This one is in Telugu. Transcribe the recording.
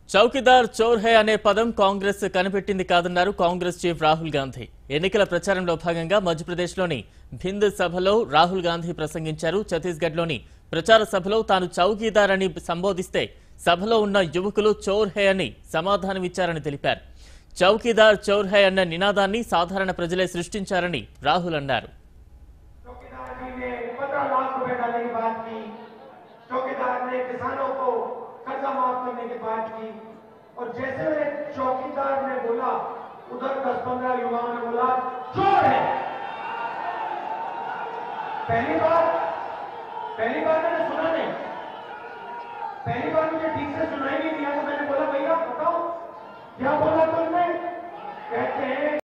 చౌకీదార్ చోర్ హై అనే పదం కాంగ్రెస్ కనిపెట్టింది కాదన్నారు కాంగ్రెస్ చీఫ్ రాహుల్ గాంధీ. ఎన్నికల ప్రచారంలో భాగంగా మధ్యప్రదేశ్లోని భింద్ సభలో రాహుల్ గాంధీ ప్రసంగించారు. ఛత్తీస్గఢ్లోని ప్రచార సభలో తాను చౌకీదార్ అని సంబోధిస్తే సభలో ఉన్న యువకులు చోర్ హై అని సమాధానమిచ్చారని తెలిపారు. చౌకీదార్ చోర్ హై అన్న నినాదాన్ని సాధారణ ప్రజలే సృష్టించారని రాహుల్ అన్నారు. कर्जा माफ करने की बात की और जैसे चौकीदार ने बोला उधर 10-15 युवाओं ने बोला चोर है। पहली बार मैंने सुना नहीं, पहली बार मुझे ठीक से सुनाई नहीं दिया तो मैंने बोला भैया बताओ क्या बोला।